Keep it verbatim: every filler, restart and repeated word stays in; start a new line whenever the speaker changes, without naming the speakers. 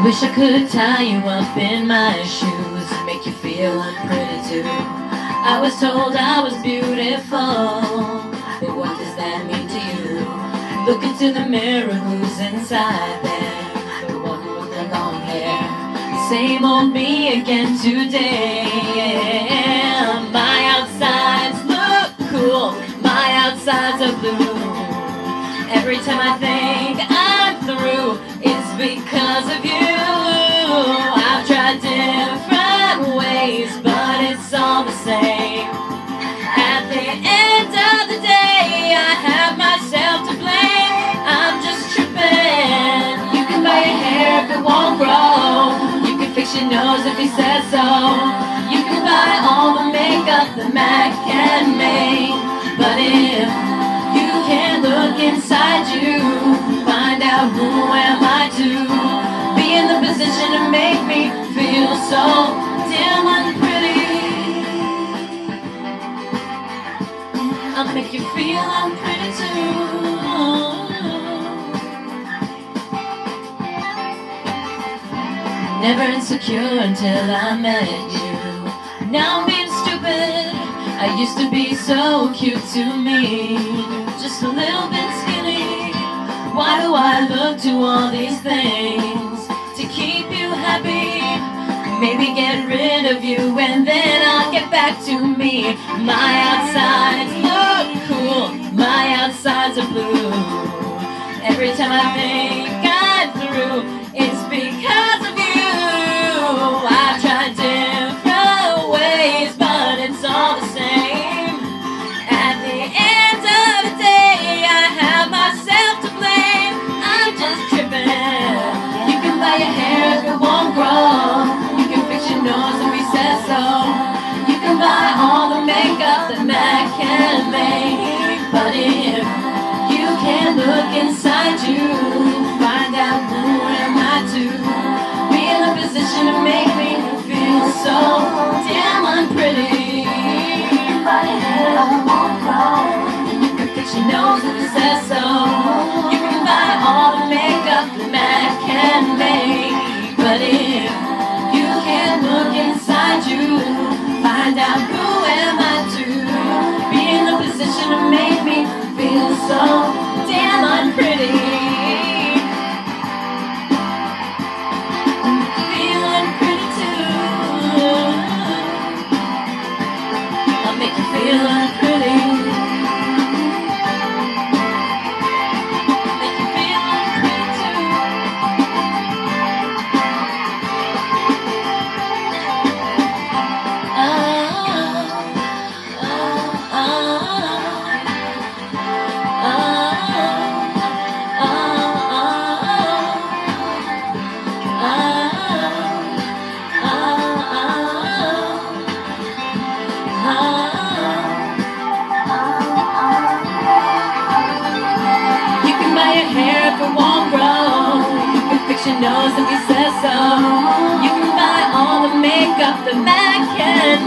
Wish I could tie you up in my shoes and make you feel pretty too. I was told I was beautiful, but what does that mean to you? Look into the mirror, who's inside there? The one with the long hair. The same old me again today. My outsides look cool, my outsides are blue. Every time I think I'm through, it's because of you. I've tried different ways, but it's all the same. At the end of the day, I have myself to blame. I'm just tripping. You can buy your hair if it won't grow. You can fix your nose if he says so. You can buy all the makeup that Mac can make, but if you can't look inside you, find out who am I to be in the position to make me feel so damn unpretty. I'll make you feel unpretty too. Never insecure until I met you. Now I'm being stupid. I used to be so cute to me, just a little bit skinny. Why do I look to all these things to keep you happy? Maybe get rid of you and then I'll get back to me. My outsides look cool, my outsides are blue. Every time I think I'm through, it's because of you. I've tried different ways, but it's all the same. At the end of the day, I have myself to blame. I'm just tripping. You can buy your hair if it won't grow. You can fix your nose if he says so. You can buy all the makeup that Mac can make, but if you can't look inside you, find out who am I to be in a position to make me feel so damn unpretty. You can buy your hair if it won't grow. You can fix your nose if it says so. You can buy all the makeup that Mac can make, but if you can't look inside you, find out who am I to be in the position to make me feel so damn unpretty. Feel unpretty too. I'll make you feel unpretty. Make you feel unpretty too. If it won't grow, you can fix your nose if he says so. You can buy all the makeup that Mac can